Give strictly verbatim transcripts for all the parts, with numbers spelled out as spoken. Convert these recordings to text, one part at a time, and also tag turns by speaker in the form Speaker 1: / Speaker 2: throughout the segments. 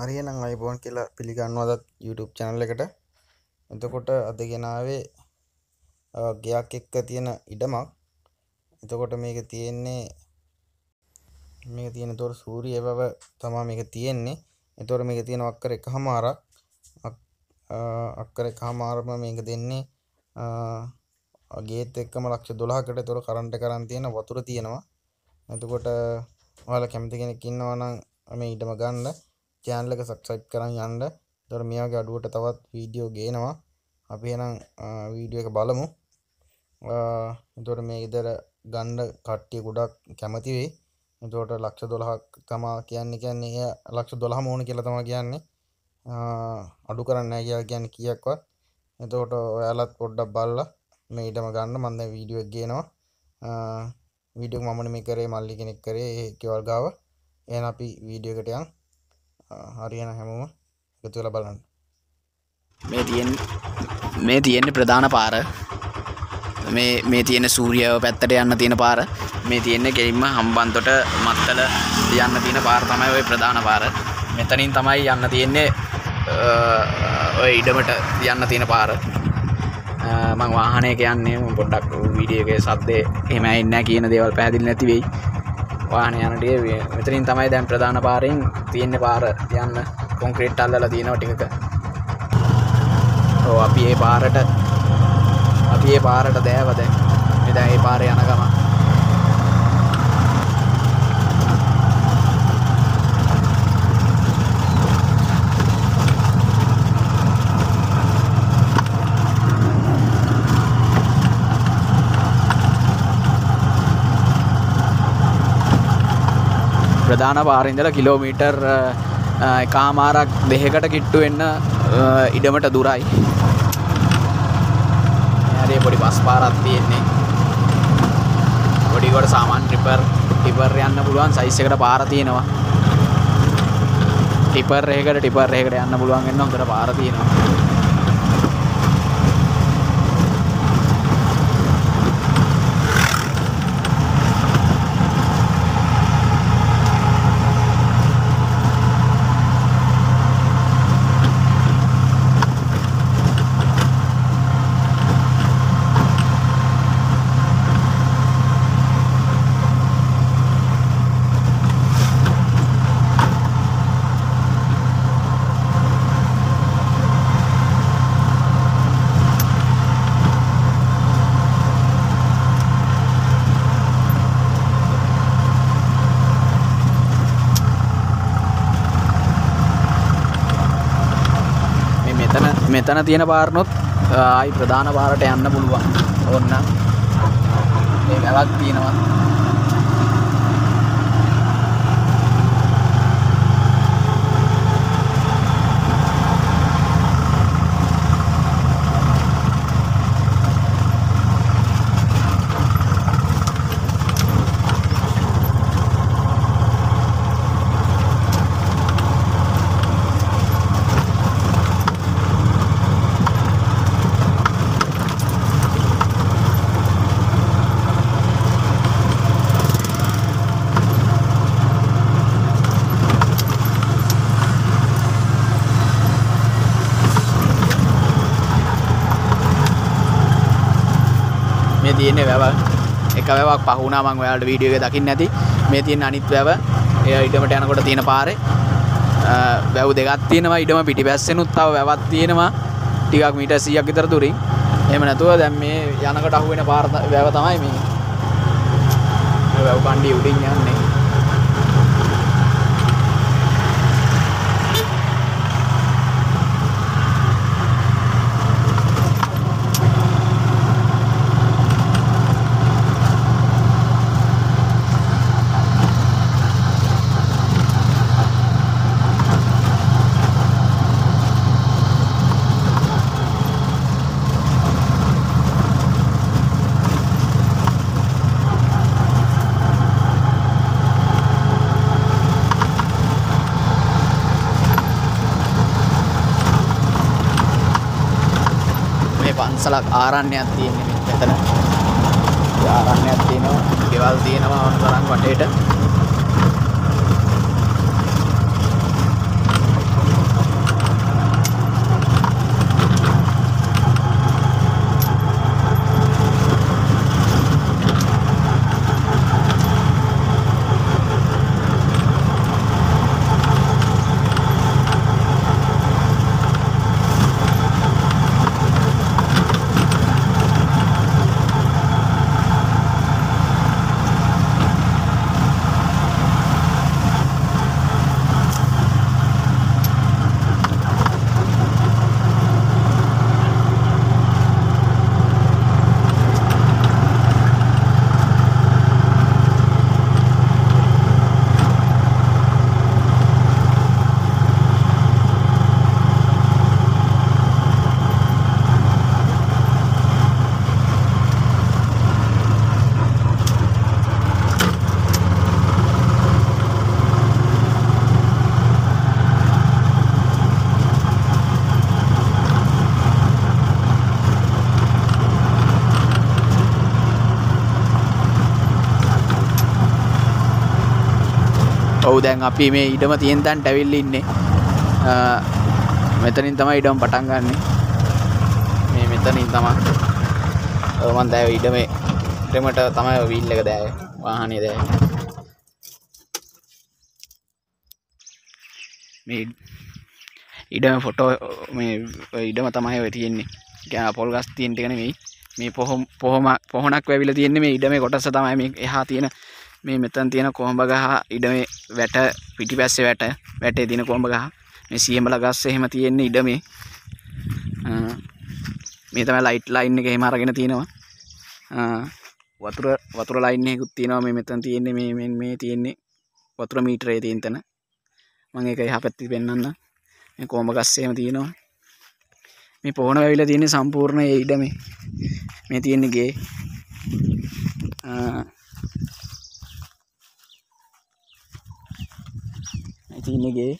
Speaker 1: හරියනම් අයිබෝන් කියලා පිළිගන්නවද YouTube channel එකට. එතකොට අද ගෙනාවේ ගයක් එක්ක තියෙන ඉඩමක්. එතකොට මේක තියෙන්නේ මේක තියෙන තොර සූර්ය වැව තමයි මේක තියෙන්නේ. එතකොට මේක තියෙන අක්කර එකමාරක් අක්කර එකමාරම මේක දෙන්නේ ගේත් එක්කම ලක්ෂ දොළහකට. එතකොට කරන්ට් එක කරන් තියෙන වතුර තියෙනවා. එතකොට ඔයාලා කැමති කෙනෙක් ඉන්නවා නම් මේ ඉඩම ගන්න channel එක subscribe කරන් යන්න. එතකොට මේ වගේ අඩුවට තවත් වීඩියෝ ගේනවා. අපි එහෙනම් වීඩියෝ එක බලමු. එතකොට මේ ඉදර ගන්න කට්ටිය ගොඩක් කැමති වෙයි. එතකොට ලක්ෂ දොළහක් තමයි කියන්නේ කියන්නේ ලක්ෂ දොළහම ඕන කියලා තමයි කියන්නේ. අඩු කරන්නේ නැහැ කියලා කියන්නේ කීයක්වත්. එතකොට ඔයාලත් පොඩ්ඩක් බලලා මේ ඉඩම ගන්න. මම දැන් වීඩියෝ එක ගේනවා. වීඩියෝ එක මම නෙමෙයි කරේ, මල්ලි කෙනෙක් කරේ ඒ කෙවල් ගාව. එහෙනම් අපි වීඩියෝ එකට යන්. හරියන හැමෝම එකතු වෙලා බලන්න.
Speaker 2: මේ තියෙන මේ තියෙන්නේ ප්‍රධාන පාර. මේ මේ තියෙන සූර්යව පැත්තට යන්න තියෙන පාර. මේ තියෙන්නේ ගෙලින්ම හම්බන්තොට මත්තල යන්න තියෙන පාර තමයි ওই ප්‍රධාන පාර. මෙතනින් තමයි යන්න තියෙන්නේ ඔය ඉඩමට යන්න තියෙන පාර. මම වාහනයක යන්නේ. මම පොඩ්ඩක් වීඩියෝ එකේ සද්දේ එහෙම ඇහෙන්නේ නැහැ කියන දේවල් පැහැදිලි නැති වෙයි. වාහනේ යන ටිකේ මෙතනින් තමයි දැන් ප්‍රධාන පාරෙන් තියෙන්නේ පාර යන්න. කොන්ක්‍රීට් අල්ලලා තියෙනවා ටිකක. ඔව් අපි මේ පාරට අපි මේ පාරට දෑව දැන්. මේ දැන් මේ පාරේ යන ගම. ප්‍රධාන පාරේ ඉඳලා කිලෝමීටර් එකමාරක් දෙකකට කිට්ටු වෙන්න ඉඩමට දුරයි. හරි පොඩි බස් පාරක් තියෙන්නේ. පොඩි කොට සාමාන්‍ය ටිපර් ටිපර් යන්න පුළුවන් සයිස් එකට පාර තියෙනවා. ටිපර් එකකට ටිපර් එකකට යන්න පුළුවන් වෙන හොඳට පාර තියෙනවා. මෙතන තියෙන පාරනොත් ආයි ප්‍රධාන පාරට යන්න පුළුවන්. ඕන්න මේ වැවක් තියෙනවා. මේ තියෙන්නේ වැව. එක වැවක් පහ වුණා මම ඔයාලට වීඩියෝ එක දකින්න නැති. මේ තියෙන අනිත් වැව එය ඉඩමට යනකොට තියෙන පාරේ වැව් දෙකක් තියෙනවා. ඉඩම පිටිපැස්සෙනුත් තව වැවක් තියෙනවා. ටිකක් මීටර් සීයක් විතර දුරින්. එහෙම නැතුව දැන් මේ යනකොට අහු වෙන පාර වැව තමයි මේ. මේ වැව් කණ්ඩිය උඩින් යන්නේ. පන්සලක් ආරණ්‍යයක් තියෙන්නේ මෙතන. ආරණ්‍යයක් තියෙනවා, ගෙවල් තියෙනවා වුණ තරම් වටේට. ඔව් දැන් අපි මේ ඉඩම තියෙන තැනට ඇවිල්ලා ඉන්නේ. මෙතනින් තමයි ඉඩම පටන් ගන්නෙ. මේ මෙතනින් තමයි. ඔව් මන් දැන් ඉඩමේ ඉඩමට තමයි වීල් එක දාන්නේ. වාහනේ දාන්නේ. මේ ඉඩම ෆොටෝ මේ ඉඩම තමයි ඔය තියෙන්නේ. කියන්නේ පොල් ගස් තියෙන ටික නෙමෙයි. මේ පොහොම පොහොම පොහොනක් වැවිලා තියෙන්නේ මේ ඉඩමේ කොටස තමයි මේ එහා තියෙන මේ මෙතන තියෙන කොඹ ගහ ඉඩමේ වැට පිටිපස්සේ වැට වැටේ තියෙන කොඹ ගහ මේ සියඹල ගස් එහෙම තියෙන්නේ ඉඩමේ. මේ තමයි ලයිට් ලයින් එක එහෙම අරගෙන තියෙනවා. වතුර වතුර ලයින් එකකුත් තියෙනවා මේ මෙතන තියෙන්නේ මේ මේ මේ තියෙන්නේ වතුර මීටරේ තියෙන තැන. මම ඒක එහා පැත්තේ පෙන්නන්න. මේ කොඹ ගස් එහෙම තියෙනවා. මේ පොහොන වැවිලා තියෙන්නේ සම්පූර්ණ ඒ ඉඩමේ. මේ තියෙන්නේ ගේ. මේ තියෙන්නේ ගේ.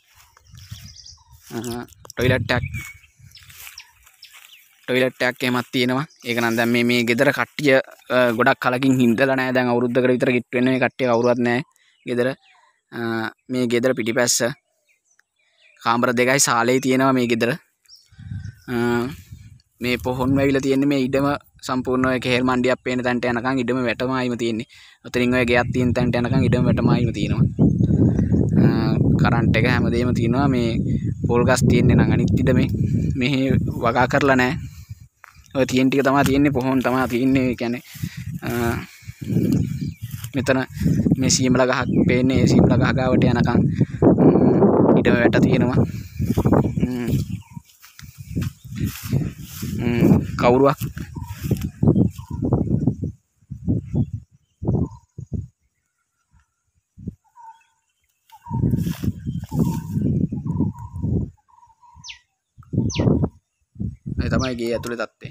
Speaker 2: ටොයිලට් එකක් ටොයිලට් එකක් එහෙමත් තියෙනවා. ඒක නම් දැන් මේ මේ ගෙදර කට්ටිය ගොඩක් කලකින් හින්දලා නැහැ. දැන් අවුරුද්දකට විතර කිට්ටු වෙන මේ කට්ටිය කවුරුවත් නැහැ ගෙදර. මේ ගෙදර පිටිපැස්ස කාමර දෙකයි සාලේ තියෙනවා මේ ගෙදර. මේ පොහොන් වැවිලා තියෙන්නේ මේ ඉඩම සම්පූර්ණ ඔය කෙහෙල් මණ්ඩියක් පේන තැනට යනකම් ඉඩම වැටමයිම තියෙන්නේ. ඔතනින් ඔය ගෙයක් තියෙන තැනට යනකම් ඉඩම වැටමයිම තියෙනවා. කරන්ට් එක හැමදේම තියෙනවා. මේ පොල් ගස් තියෙන්නේ නම් අනිත් ඉඩමේ මෙහි වගා කරලා නැහැ. ඔය තියෙන ටික තමයි තියෙන්නේ පොහොන් තමයි තියෙන්නේ. ඒ කියන්නේ මෙතන මේ සීමල ගහක් පේන්නේ. ඒ සීමල ගහ ගාවට යනකම් ඉඩම වැට තියෙනවා. කවුරුවක් මේ තමයි ගේ ඇතුලේ තත්ත්වය.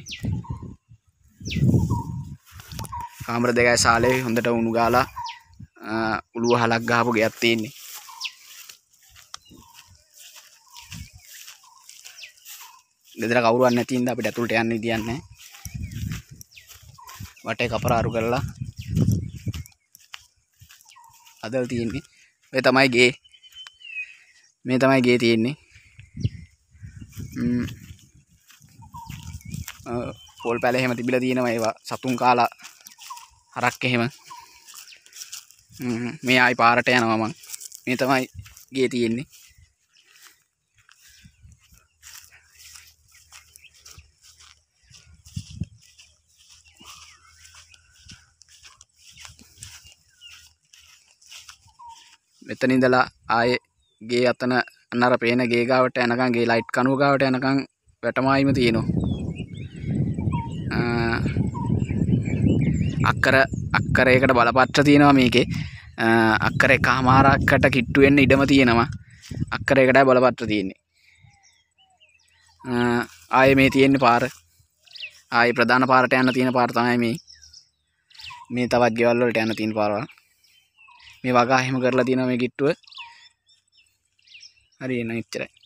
Speaker 2: කාමර දෙකයි සාලේ හොඳට උණු ගාලා උළු වහලක් ගහපු ගෙයක් තියෙන්නේ. ගෙදර කවුරුවත් නැති හින්දා අපිට ඇතුළට යන්න විදියක් නැහැ. වටේ කපරාරු කරලා අදල් තියෙන්නේ. ඔය තමයි ගේ. මේ තමයි ගේ තියෙන්නේ. ම්ම් පොල් පැල එහෙම තිබිලා තියෙනවා. ඒවා සතුන් කාලා හරක් එහෙම. ම්ම් මේ ආයි පාරට යනවා මං. මේ තමයි ගේ තියෙන්නේ. මෙතන ඉඳලා ආයේ ගේ අතන අන්නර පේන ගේ ගාවට යනකම් ගේ ලයිට් කණුව ගාවට යනකම් වැටමායිම තියෙනවා. අක්කර අක්කරයකට බලපත්‍ර තියෙනවා මේකේ. අක්කර එකමාරකට කිට්ටු වෙන්න ඉඩම තියෙනවා. අක්කරයකටයි බලපත්‍ර තියෙන්නේ. ආයේ මේ තියෙන්නේ පාර. ආයේ ප්‍රධාන පාරට යන්න තියෙන පාර තමයි මේ. මේ තවත් ගෙවල් වලට යන්න තියෙන පාරවල්. මේ වගා එහෙම කරලා තියෙනවා මේ කිට්ටුව. හරි එන ඉච්චරයි.